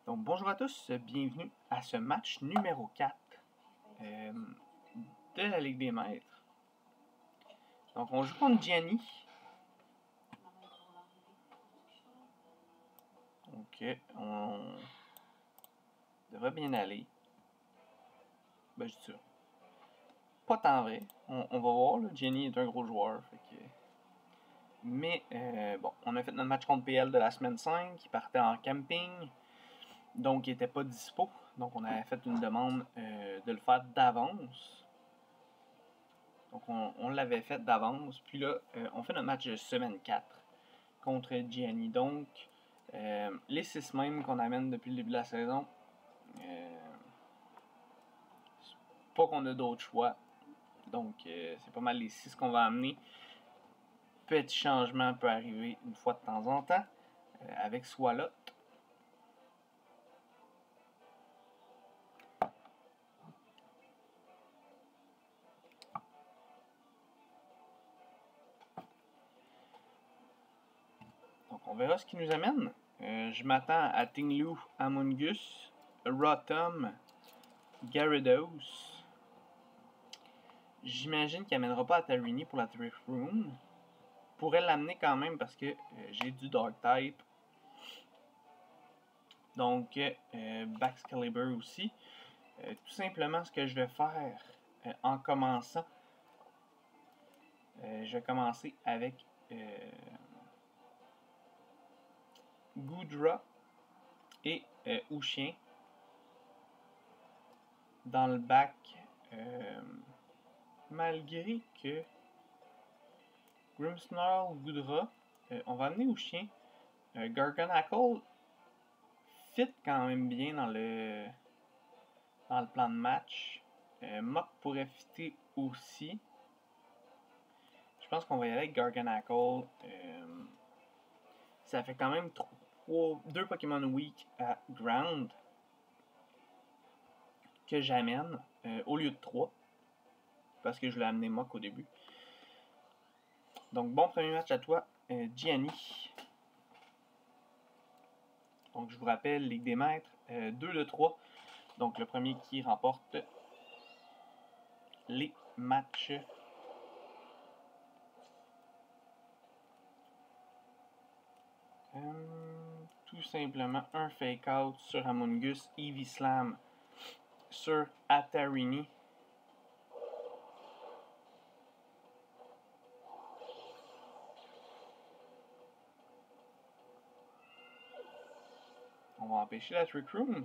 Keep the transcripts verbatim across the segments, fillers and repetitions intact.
Donc bonjour à tous, bienvenue à ce match numéro quatre euh, de la Ligue des Maîtres. Donc on joue contre Gianni. Ok, on devrait bien aller. Ben je dis ça. Pas tant vrai, on, on va voir, là. Gianni est un gros joueur. Fait que... Mais euh, bon, on a fait notre match contre P L de la semaine cinq, qui partait en camping. Donc, il n'était pas dispo. Donc, on avait fait une demande euh, de le faire d'avance. Donc, on, on l'avait fait d'avance. Puis là, euh, on fait notre match de semaine quatre contre Gianni. Donc, euh, les six mêmes qu'on amène depuis le début de la saison. Euh, pas qu'on a d'autres choix. Donc, euh, c'est pas mal les six qu'on va amener. Petit changement peut arriver une fois de temps en temps. Euh, avec Swalot. Donc, on verra ce qui nous amène. Euh, je m'attends à Tinglu, Amungus, Rotom, Gyarados. J'imagine qu'il n'amènera pas à Tarini pour la Trick Room. Pourrait l'amener quand même parce que euh, j'ai du Dark Type. Donc, euh, Baxcalibur aussi. Euh, tout simplement, ce que je vais faire euh, en commençant, euh, je vais commencer avec euh, Goodra et euh, Ouchien. Dans le bac, euh, malgré que Grimmsnarl, Goodra, euh, on va amener Ouchien. Euh, Garganackle fit quand même bien dans le dans le plan de match. Euh, Mok pourrait fitter aussi. Je pense qu'on va y aller avec Garganackle. Euh, ça fait quand même trois, deux Pokémon Weak à Ground que j'amène euh, au lieu de trois. Parce que je l'ai amené Mok au début. Donc bon premier match à toi, euh, Gianni. Donc je vous rappelle, Ligue des Maîtres, euh, deux de trois. Donc le premier qui remporte les matchs. Euh, tout simplement un fake out sur Amungus, Eevee Slam sur Atarini. On va empêcher la Trick Room.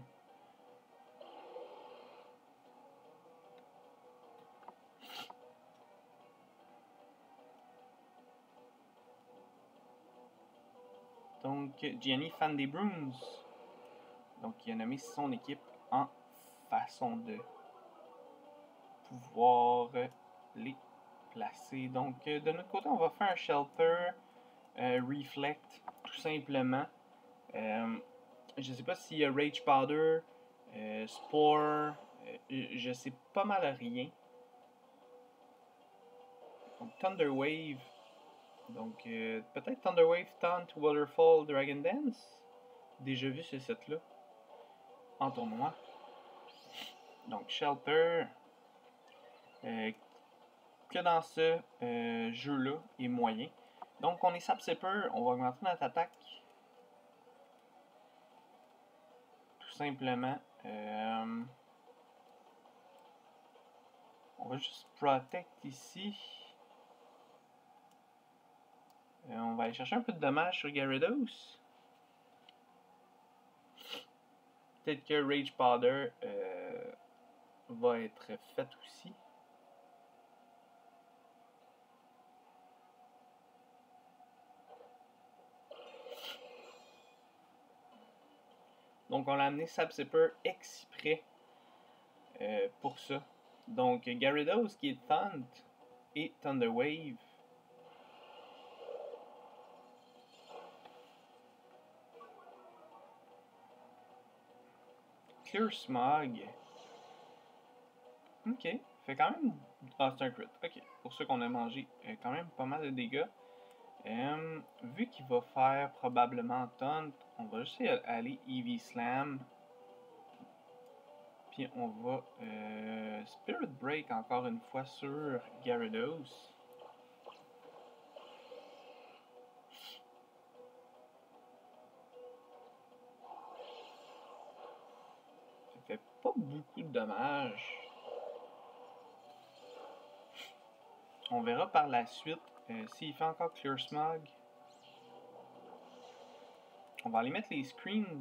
Donc, Gianni, fan des Bruins. Donc, il a nommé son équipe en façon de pouvoir les placer. Donc, de notre côté, on va faire un Shelter, euh, Reflect, tout simplement. Euh, je sais pas s'il y a Rage Powder, euh, Spore, euh, je sais pas mal rien. Donc, Thunder Wave. Donc, euh, peut-être Thunder Wave, Taunt, Waterfall, Dragon Dance. Déjà vu ce set-là en tournoi. Donc, Shelter, euh, que dans ce euh, jeu-là, est moyen. Donc, on est Sap Sipper, on va augmenter notre attaque. Tout simplement. Euh, on va juste Protect ici. Euh, on va aller chercher un peu de dommages sur Gyarados. Peut-être que Rage Powder euh, va être fait aussi. Donc on l'a amené Sap Sipper exprès euh, pour ça. Donc Gyarados qui est Taunt et Thunder Wave. Clear Smog. Ok, fait quand même... Ah, c'est un crit. Ok, pour ceux qu'on a mangé euh, quand même pas mal de dégâts. Euh, vu qu'il va faire probablement Taunt, on va juste aller Eevee Slam. Puis on va euh, Spirit Break encore une fois sur Gyarados. Ça fait pas beaucoup de dommages. On verra par la suite euh, s'il fait encore Clear Smog. On va aller mettre les screens.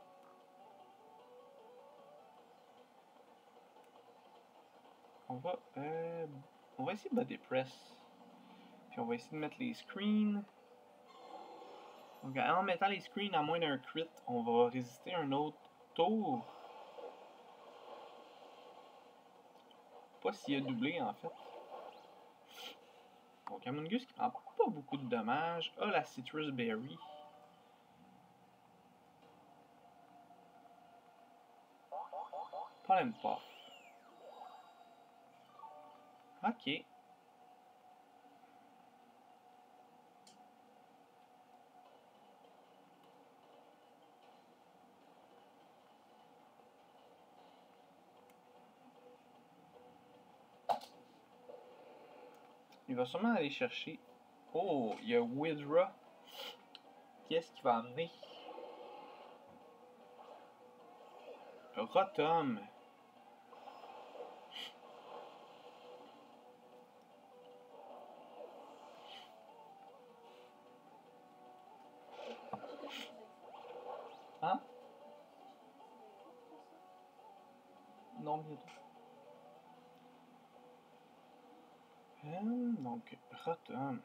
On va, euh, on va essayer de Body Press. Puis on va essayer de mettre les screens. Donc en mettant les screens à moins d'un crit, on va résister un autre tour. Pas s'il a doublé en fait. Donc Amoonguss qui prend pas beaucoup de dommages. A la Citrus Berry. Pollen Puff. Ok. Il va sûrement aller chercher. Oh, il y a Widra. Qu'est-ce qu'il va amener? Rotom. Hein? Non, bientôt. Hum, donc, Rotom.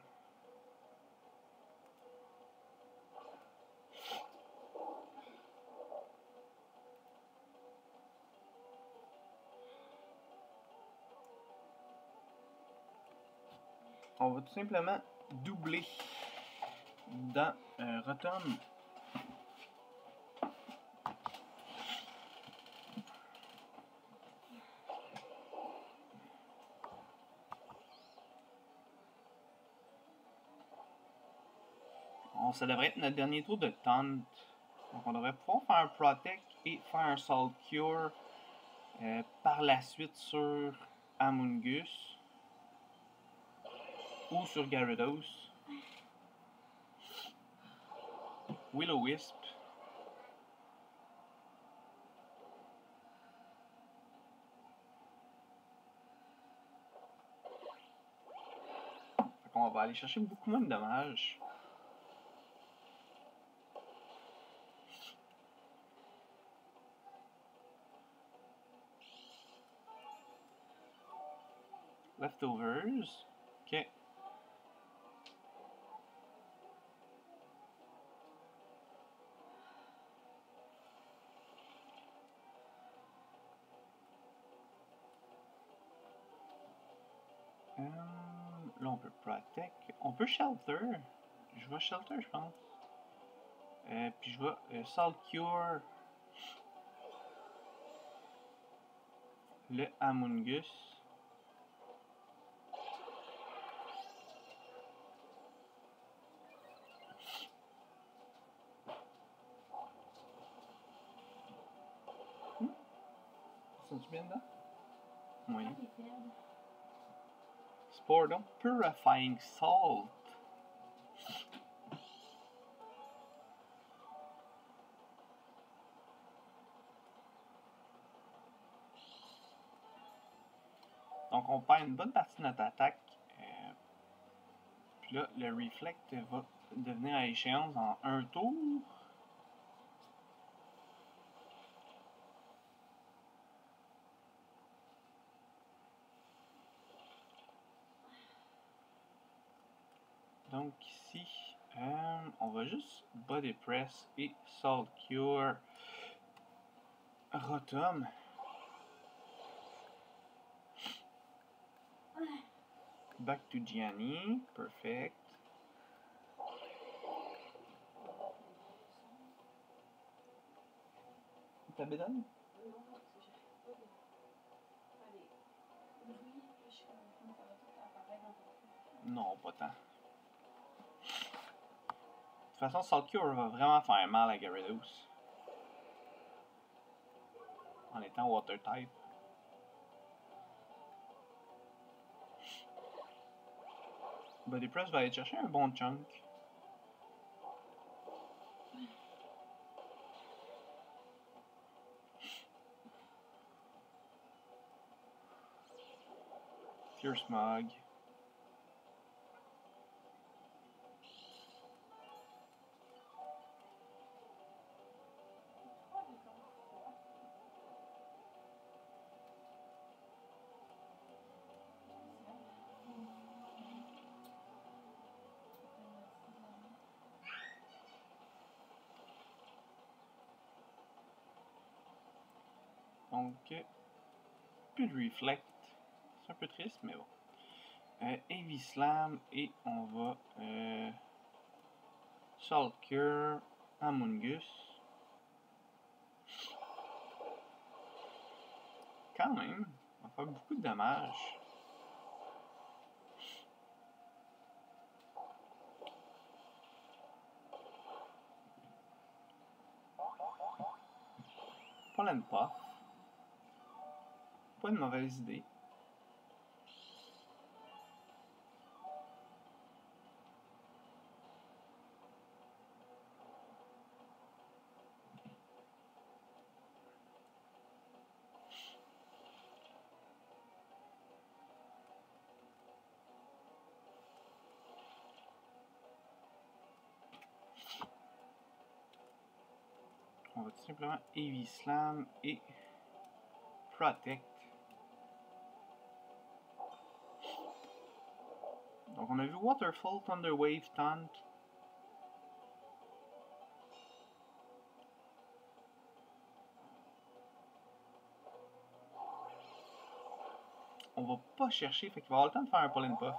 On va tout simplement doubler dans euh, Rotom. On, ça devrait être notre dernier tour de Taunt. Donc on devrait pouvoir faire un Protect et faire un Salt Cure euh, par la suite sur Amoonguss ou sur Gyarados. Will-O-Wisp. On va aller chercher beaucoup moins de dommages. Leftovers. Ok. Um, là, on peut Protect. On peut Shelter. Je vais Shelter, je pense. Euh, puis je vais euh, Salt Cure le Amoonguss. Hmm? C'est-tu bien dedans? Oui. Spore, donc Purifying Salt. Donc on perd une bonne partie de notre attaque. Euh, puis là, le Reflect va devenir à échéance en un tour. Donc ici, euh, on va juste Body Press et Salt Cure Rotom. Back to Gianni, perfect. Ta bédonne? Non, pas tant. De toute façon, Salt Cure va vraiment faire mal à Gyarados. En étant Water type. Body Press va aller chercher un bon chunk. Pure Smog. Donc, plus de Reflect. C'est un peu triste, mais bon. Euh, Heavy Slam et on va euh, Salt Cure, Amoonguss. Quand même, on va faire beaucoup de dommages. Pollen Puff. Pas une mauvaise idée. On va tout simplement Heavy Slam et Protect. Donc on a vu Waterfall, Thunder Wave, Taunt. On va pas chercher, fait qu'il va avoir le temps de faire un Pollen Puff.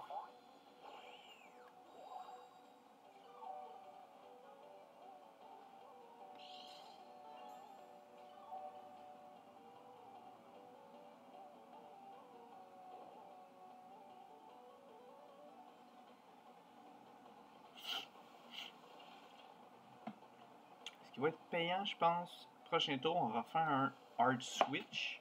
Ce qui va être payant, je pense. Prochain tour, on va faire un Hard Switch.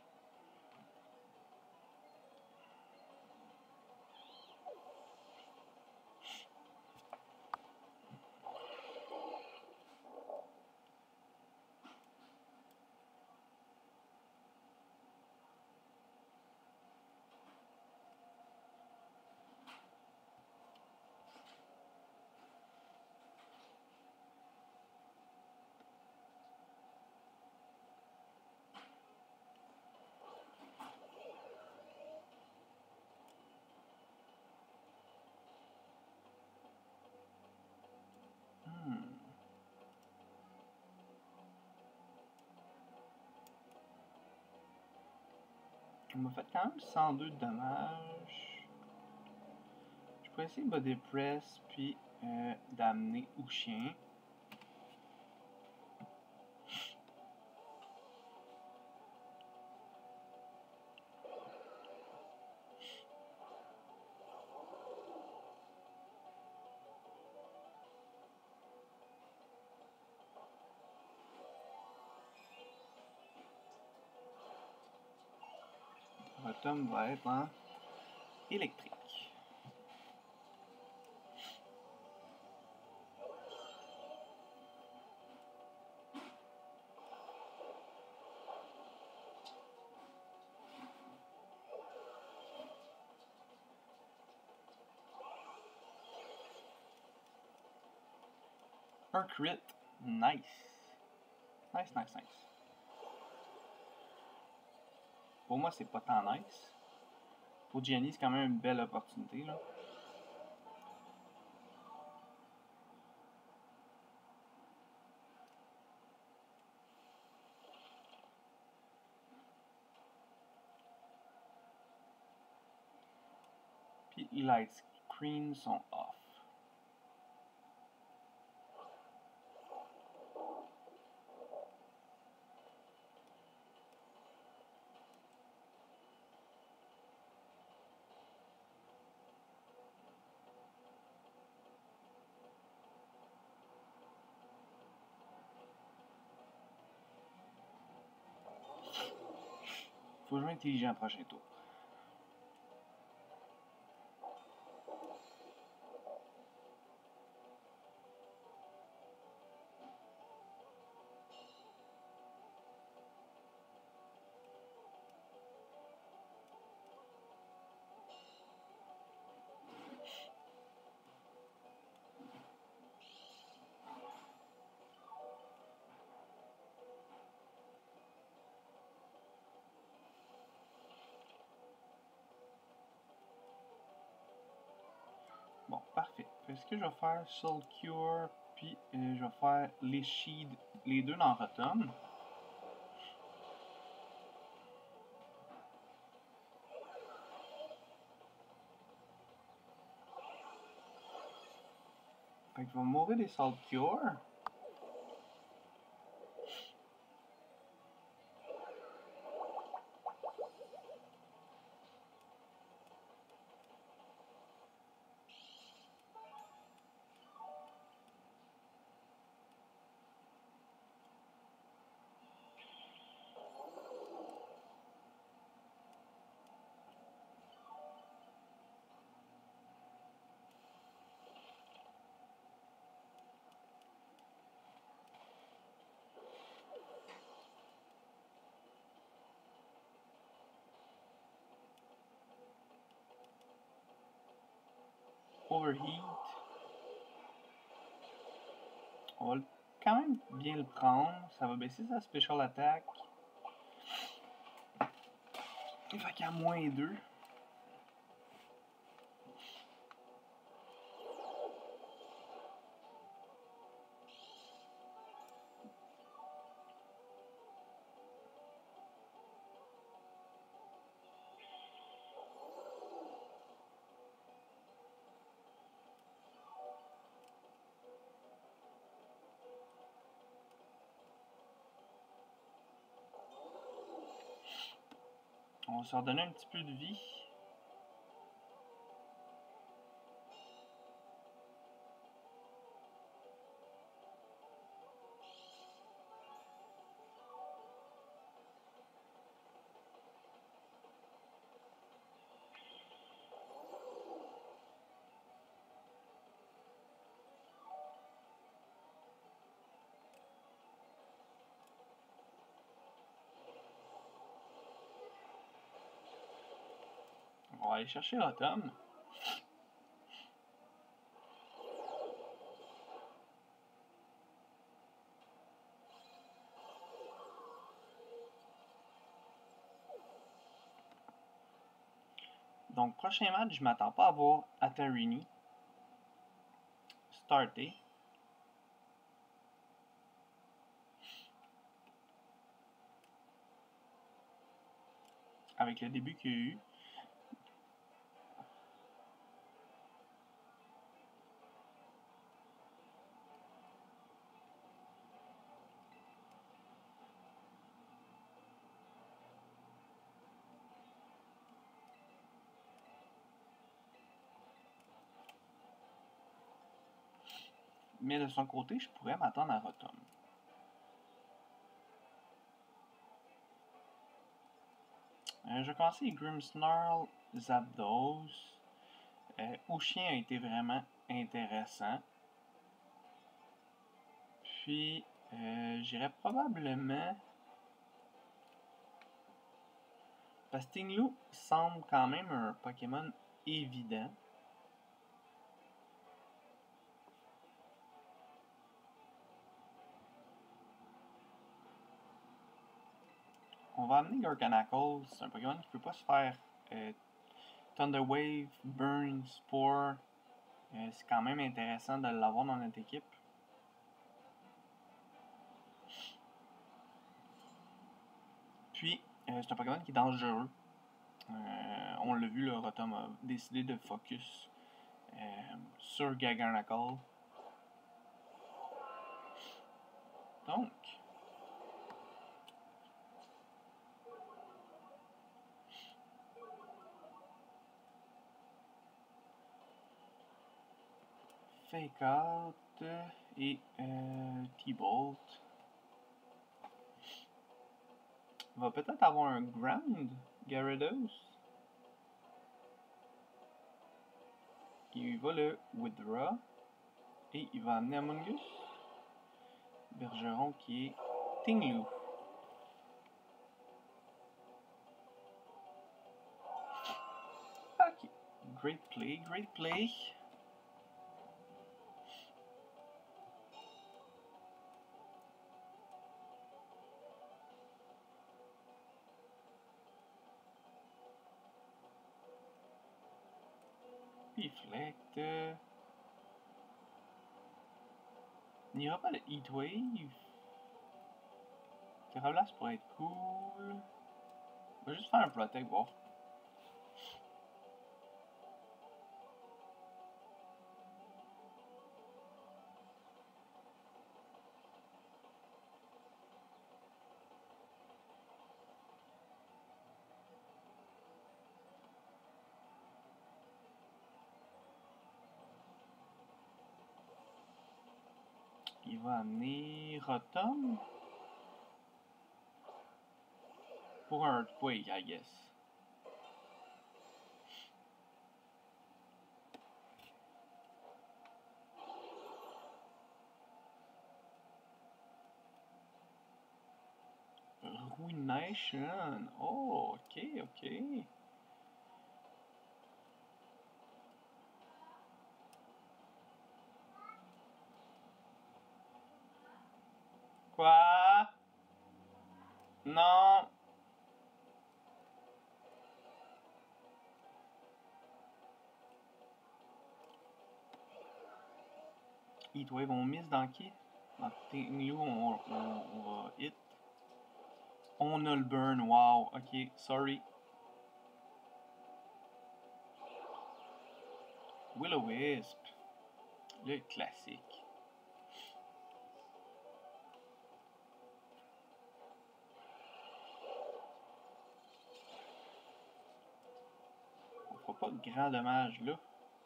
Hmm. On m'a fait quand même cent deux de dommages. Je pourrais essayer Body Press puis euh, d'amener au chien. Rotom va être en électrique. Un crit. Nice. Nice, nice, nice. Pour moi, c'est pas tant nice. Pour Gianni, c'est quand même une belle opportunité, là. Puis les light screens sont off. faut jouer intelligent le prochain tour. Bon, parfait. Ce que je vais faire, Soul Cure, puis euh, je vais faire les Shield, les deux dans Rotom. Fait que je vais mourir des Soul Cure. Overheat. On va quand même bien le prendre. Ça va baisser sa special attack. Il fait qu'il y a moins deux. On va se redonner un petit peu de vie. On va aller chercher Rotom. Donc, prochain match, je m'attends pas à voir Atarini starter. Avec le début qu'il y a eu. Mais de son côté, je pourrais m'attendre à Rotom. Euh, je vais commencer Grimmsnarl, Zapdos. Euh, Ushien a été vraiment intéressant. Puis, euh, j'irais probablement... Parce que Stinglu semble quand même un Pokémon évident. On va amener Gorgonacl, c'est un Pokémon qui ne peut pas se faire euh, Thunder Wave, Burn, Spore. Euh, c'est quand même intéressant de l'avoir dans notre équipe. Puis, euh, c'est un Pokémon qui est dangereux. Euh, on l'a vu, le Rotom a décidé de focus euh, sur Gorgonacl. Donc, Fake Out et euh, T-Bolt. Il va peut-être avoir un ground, Gyarados. Il va le withdraw. Et il va amener Amoonguss. Bergeron qui est Tinglu. Ok. Great play, great play. Deflect. Il n'y aura pas de Heatwave. Terrablast pourrait être cool. On va juste faire un Protect, voir. Il va amener Rotom. Pour un Earthquake, I guess. Ruination. Oh, ok, ok. Quoi? Non. Heatwave, on mise dans qui? Dans Tinglu, on, on, on va hit. On a le burn, wow. Ok, sorry. Will-O-Wisp. Le classique. On fera pas de grand dommage là.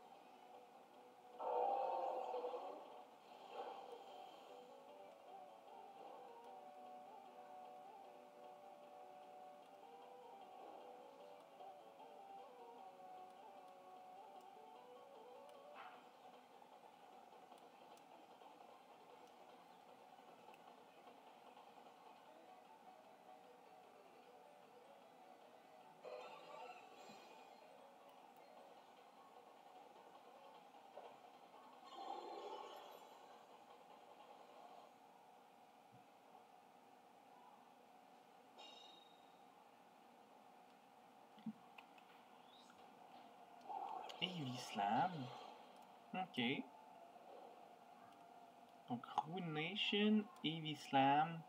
Heavy Slam. Ok. Donc Ruination, Heavy Slam.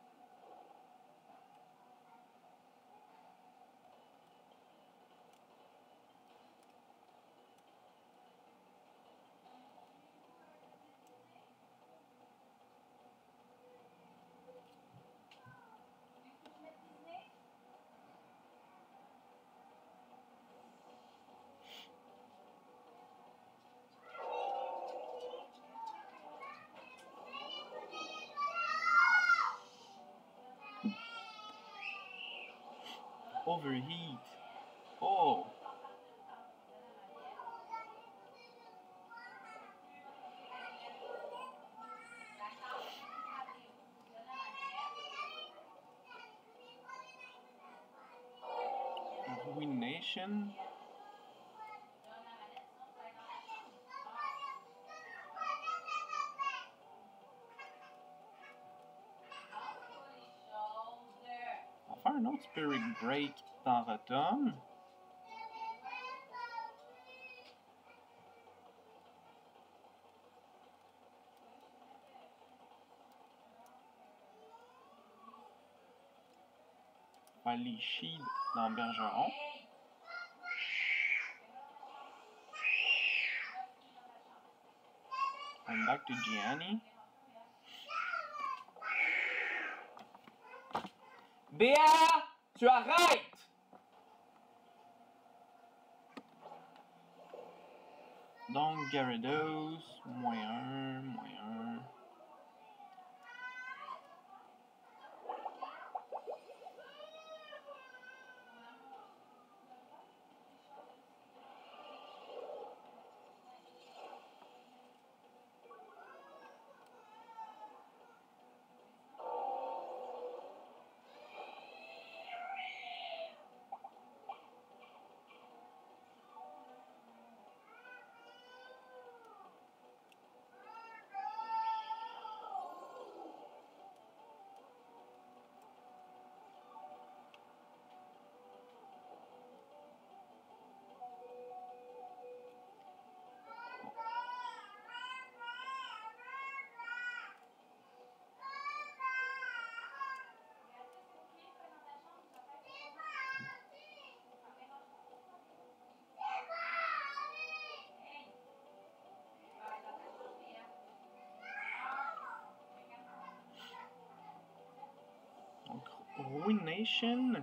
Overheat. Oh. Ruination. On va faire un autre Spirit Break dans Rotom. On va faire les Shield dans Bergeron. I'm back to Gianni. B A! Tu arrêtes! Donc, Gyarados, moins un, moins un. Ruination.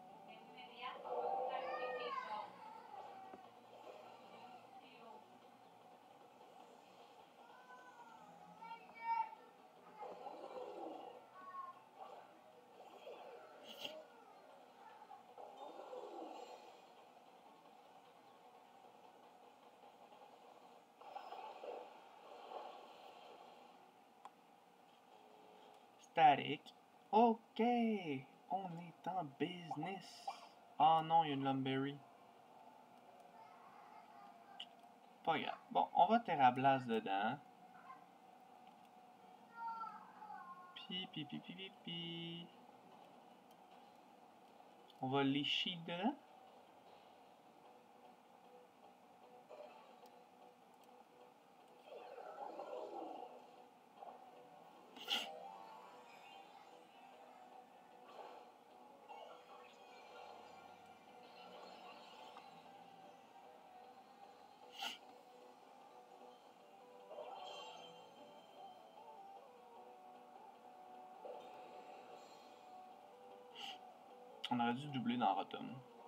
Static. Ok, on est en business. Ah oh non, il y a une Lumberry. Pas grave. Bon, on va Terrablast dedans. Pi, pi, pi, pi, pi, pi. On va les sheet dedans. On aurait dû doubler dans Rotom.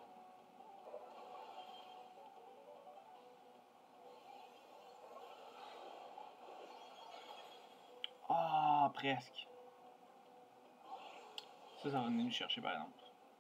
Ah, presque. Ça, ça va venir nous chercher par exemple.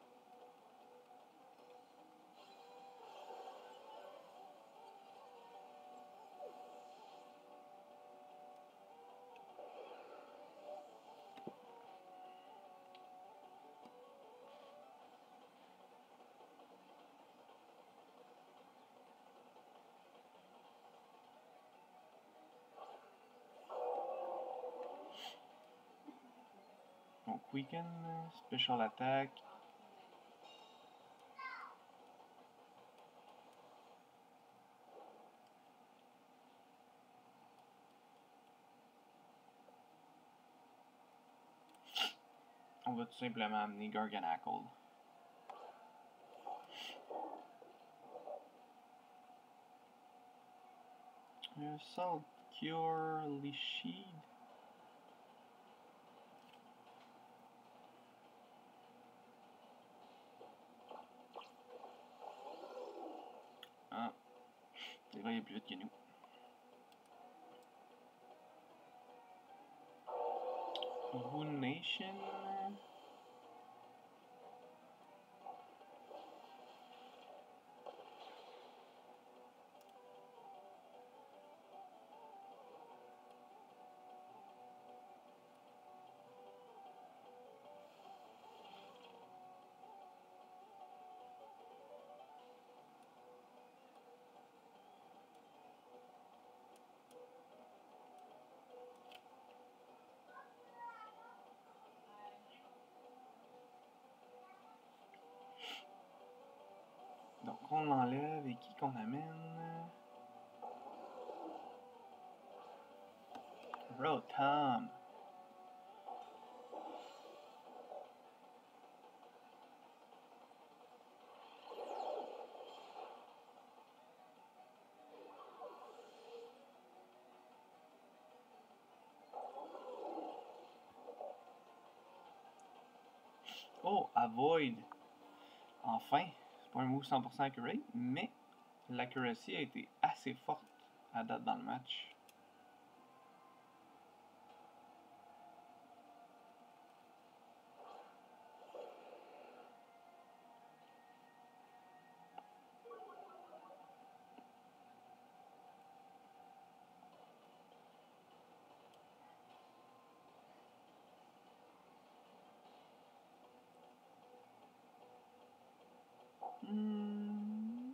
Donc, Weekend, Special Attack. On va tout simplement amener Garganackle. Euh, Salt Cure, Lishid. Ah, c'est vrai, il est plus vite que nous. Ruination. Donc on l'enlève et qui qu'on amène? Rotom. Oh, Avoid. Enfin, c'est pas un move cent pour cent accurate, mais l'accuracy a été assez forte à date dans le match. Hmm.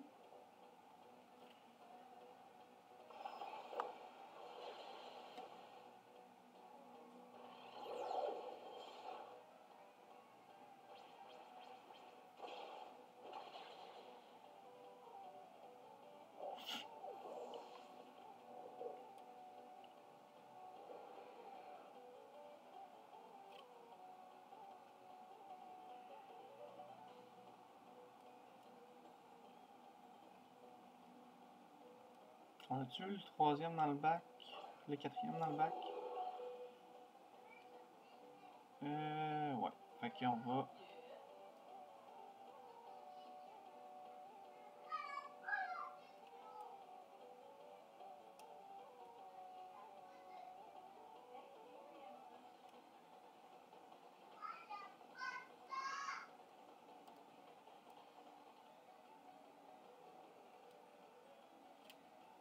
On a-tu le troisième dans le bac? Le quatrième dans le bac? Euh, ouais. Fait qu'on va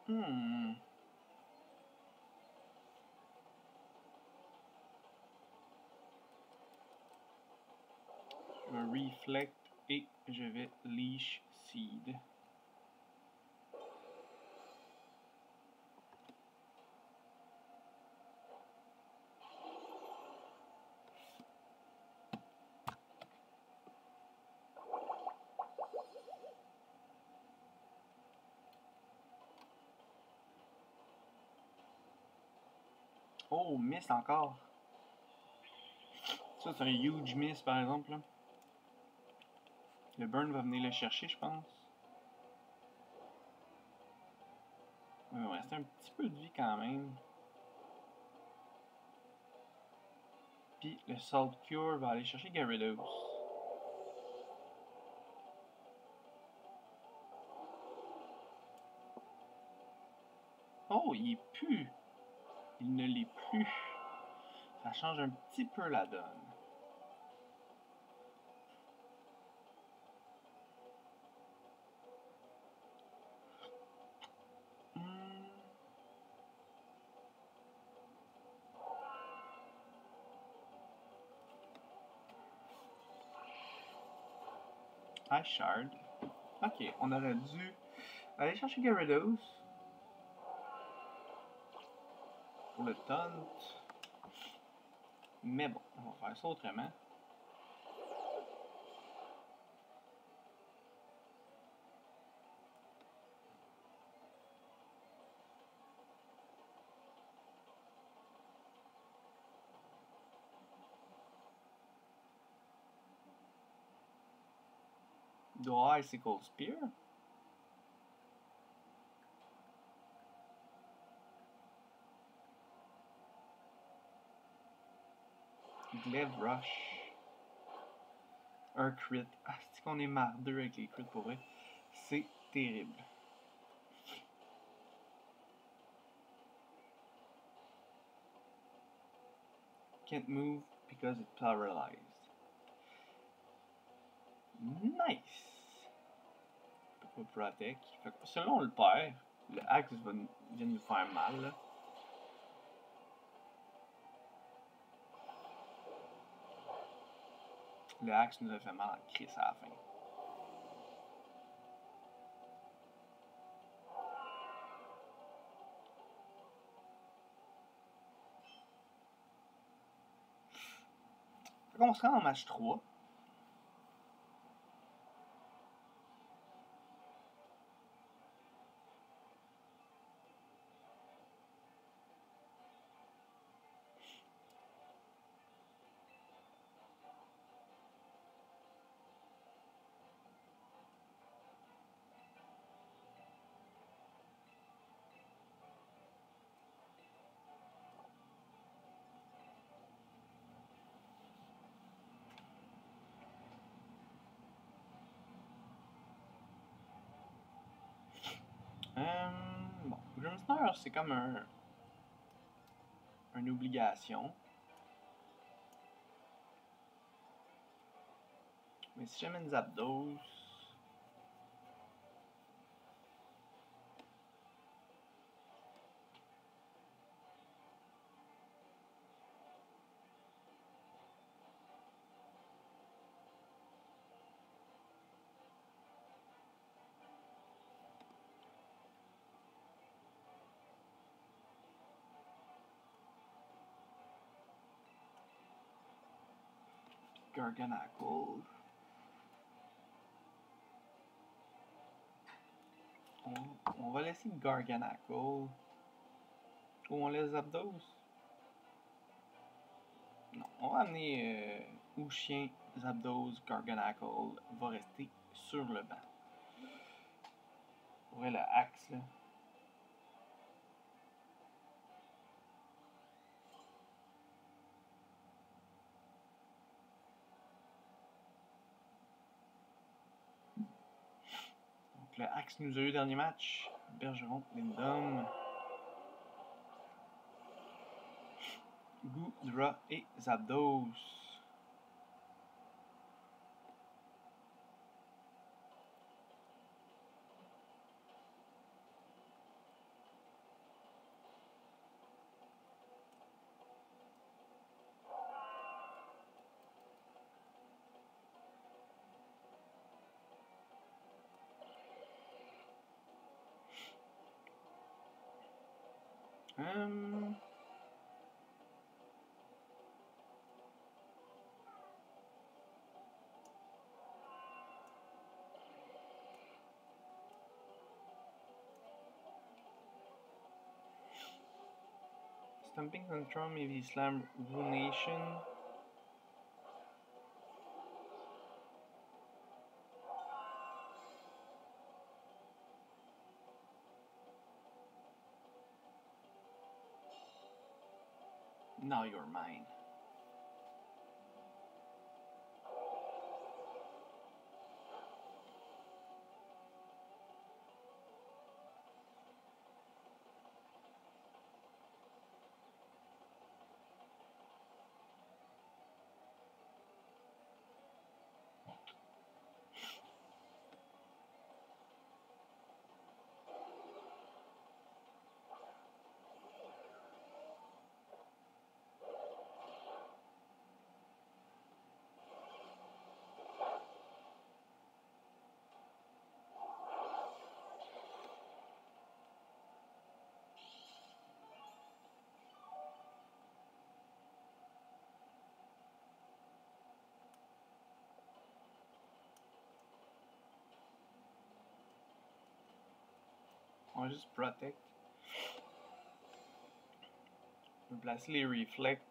Hmm. Je vais Reflect et je vais Leash Seed. Oh, miss encore. Ça, c'est un huge miss, par exemple. Là. Le burn va venir le chercher, je pense. Il va me rester un petit peu de vie quand même. Puis le Salt Cure va aller chercher Gyarados. Oh, il est plus. Il ne l'est plus. Ça change un petit peu la donne. Hmm. Ice Shard. Ok, on aurait dû aller chercher Gyarados. Pour le taunt. Mais bon, on va faire ça autrement. Il doit avoir Icicle Spear. Glaive Rush. Un crit. Ah, c'est qu'on est mardeux avec les crits pour vrai. C'est terrible. Can't move because it's paralyzed. Nice! Peut pas protect. Fait que selon on le perd, le axe va, vient nous faire mal. Là. Le axe nous a fait mal en crise à la fin. Fait qu'on se rend en match trois. Euh, bon, Grimmsnarl, c'est comme un, une obligation. Mais si j'amène Zapdos, Garganacl. On, on va laisser Garganacl. Ou on laisse Zapdos? Non, on va amener euh, Ouchien, Zapdos, Garganacl va rester sur le banc. Ouais, le axe là. Donc le axe nous a eu dernier match. Bergeron, Lindum, Goodra et Zapdos. Hum... Stamping Control, maybe Slam Ruination. Now you're mine. On va juste protect. On va placer les reflect.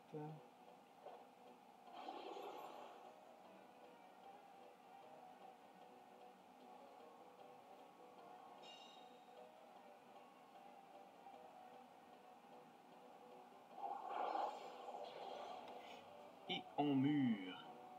Et on mure.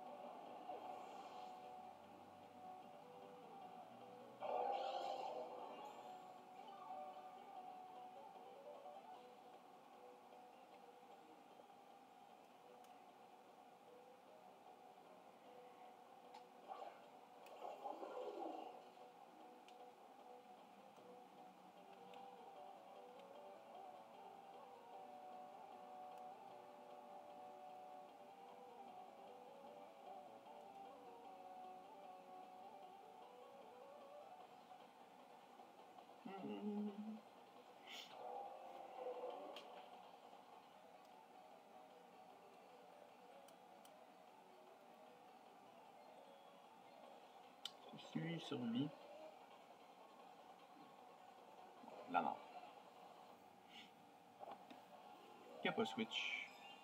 Je suis survie. La mort. Il n'y a pas switch.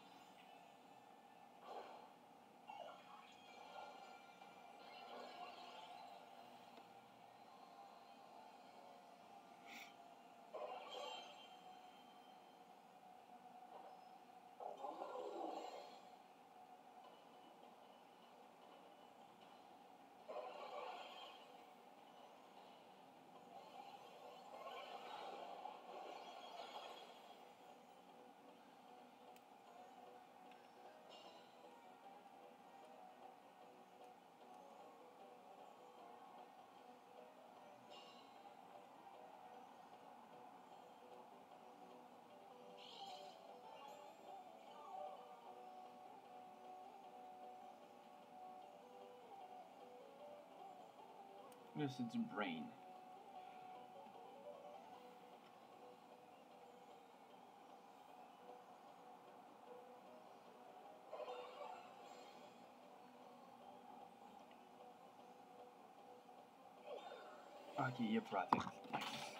Là, c'est du brain. Ok, il y a protect. Nice.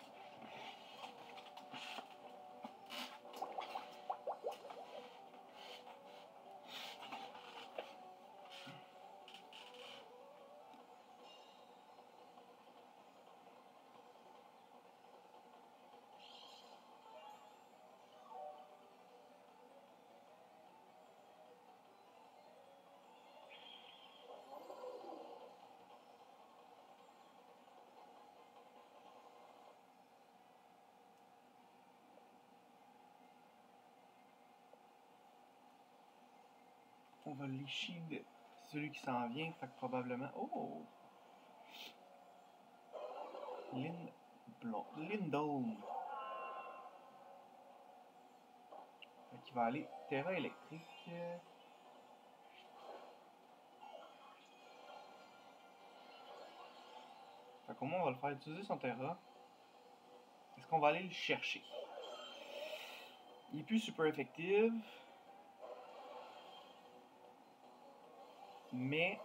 On va les shield celui qui s'en vient, fait que probablement. Oh! Lind... Blond. Lindome. Fait qu'il va aller terrain électrique. Fait qu'au moins on va le faire utiliser son terrain. Est-ce qu'on va aller le chercher? Il est plus super effectif. Mais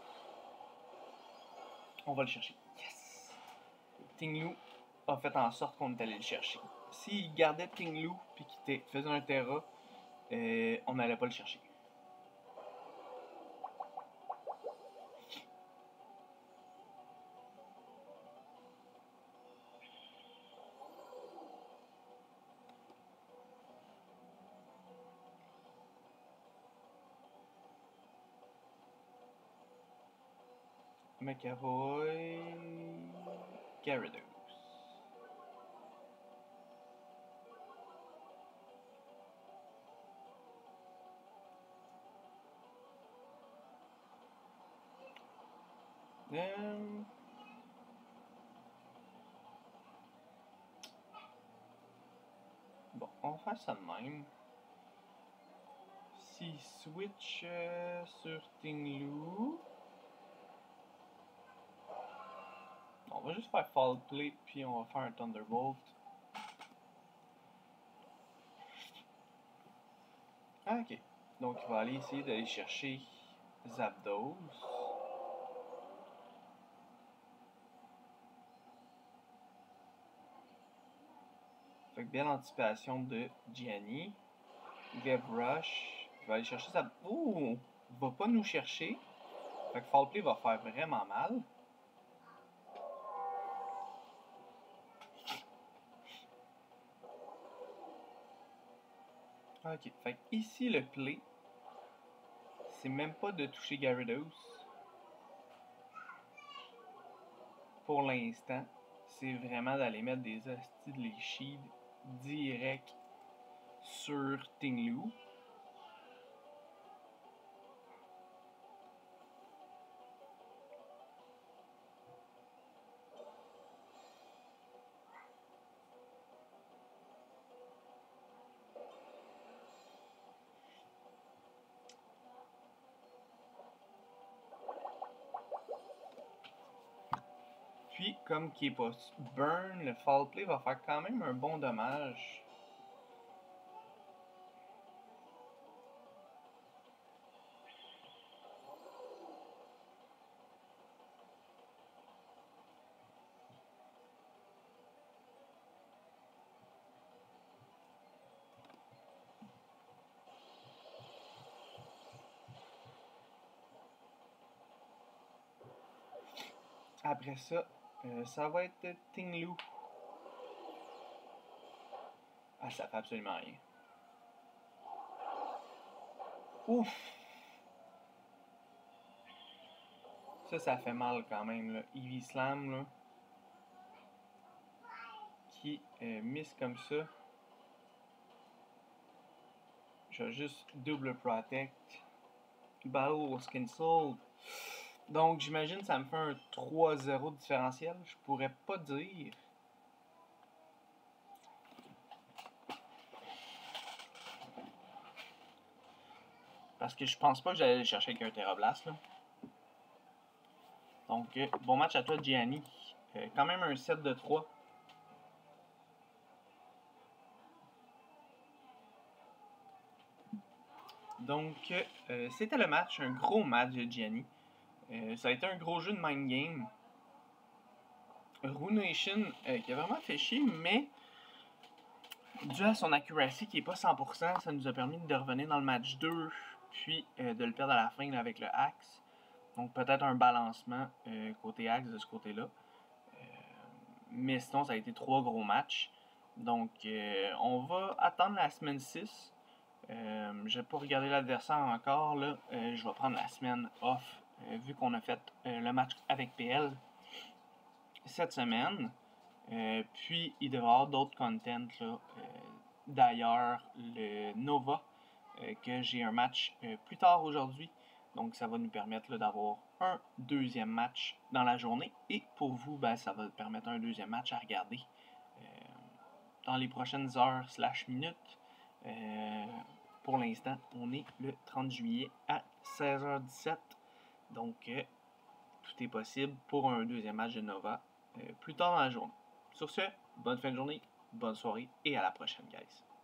on va le chercher. Yes! Ting-Lu a fait en sorte qu'on est allé le chercher. S'il gardait Ting-Lu puis qu'il faisait un Terra, euh, on n'allait pas le chercher. McAvoy, Gyarados. Um, bon, on va faire ça de même. Si switch euh, sur Ting-Lu, on va juste faire Fall Play puis on va faire un Thunderbolt. Ah, ok. Donc il va aller essayer d'aller chercher Zapdos. Fait que belle anticipation de Gianni. Web Rush. Il va aller chercher sa... Ouh! Il va pas nous chercher. Fait que Fall Play va faire vraiment mal. Ok. Fait que ici, le play, c'est même pas de toucher Gyarados. Pour l'instant, c'est vraiment d'aller mettre des hosties de les shields direct sur Ting-Lu. Puis, comme qui est pas burn, le Fall Play va faire quand même un bon dommage. Après ça, euh, ça va être Ting-Lu. Ah, ça fait absolument rien. Ouf! Ça, ça fait mal quand même, là. Eevee Slam, là. Qui euh, miss comme ça. Je vais juste double protect. Battle was cancelled. Donc, j'imagine que ça me fait un trois zéro de différentiel. Je pourrais pas dire. Parce que je pense pas que j'allais aller chercher avec un Terra Blast, là. Donc, euh, bon match à toi, Gianni. Euh, quand même un sept de trois. Donc, euh, c'était le match, un gros match de Gianni. Euh, ça a été un gros jeu de mind game. Ruination euh, qui a vraiment fait chier, mais dû à son accuracy qui est pas cent pour cent, ça nous a permis de revenir dans le match deux, puis euh, de le perdre à la fin là, avec le Axe. Donc peut-être un balancement euh, côté Axe de ce côté-là. Euh, mais sinon, ça a été trois gros matchs. Donc euh, on va attendre la semaine six. Euh, je vais pas regarder l'adversaire encore. Là. Euh, je vais prendre la semaine off, euh, vu qu'on a fait euh, le match avec P L cette semaine. Euh, puis il devrait y avoir d'autres contents. Là. Euh, d'ailleurs, le Nova, euh, que j'ai un match euh, plus tard aujourd'hui. Donc ça va nous permettre là, d'avoir un deuxième match dans la journée. Et pour vous, ben, ça va permettre un deuxième match à regarder euh, dans les prochaines heures slash minutes. Euh, pour l'instant, on est le trente juillet à seize heures dix-sept. Donc, euh, tout est possible pour un deuxième match de Nova euh, plus tard dans la journée. Sur ce, bonne fin de journée, bonne soirée et à la prochaine, guys.